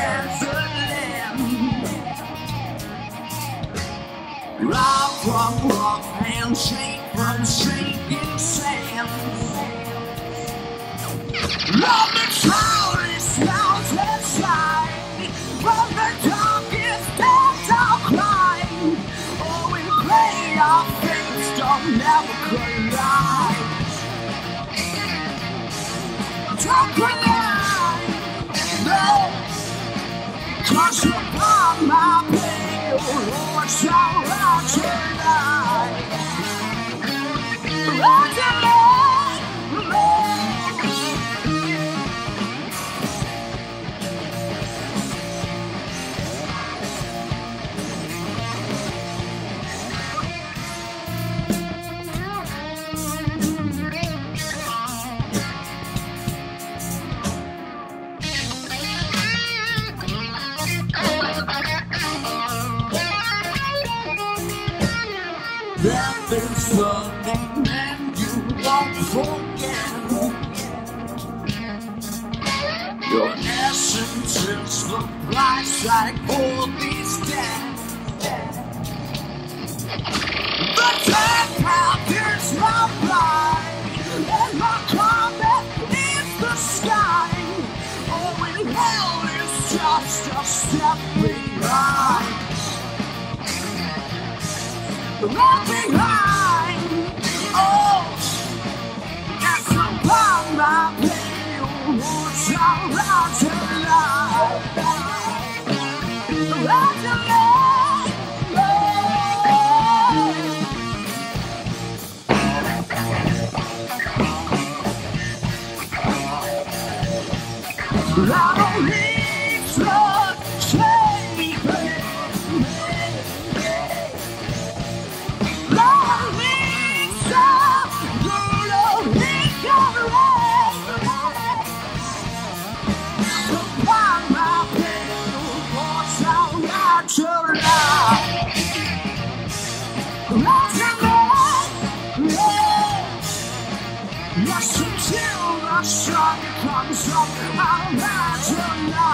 Jerusalem. Rock from rock and shake from shaking sand. Love the tallest mountainside, from the darkest depths I'll climb. Oh, we play our fates don't never collide. Don't collide, no. 'Cause upon my pain, Lord, shall I tonight. There is something that you won't forget. Your essence is the price I for these days. The dark path is my pride, and my combat is the sky. Oh, and hell is just a step behind. Left behind, oh, that's upon my pain, what's around tonight. Around tonight, I don't need such shame, baby. Yes, until the sun comes up, I'll ride tonight.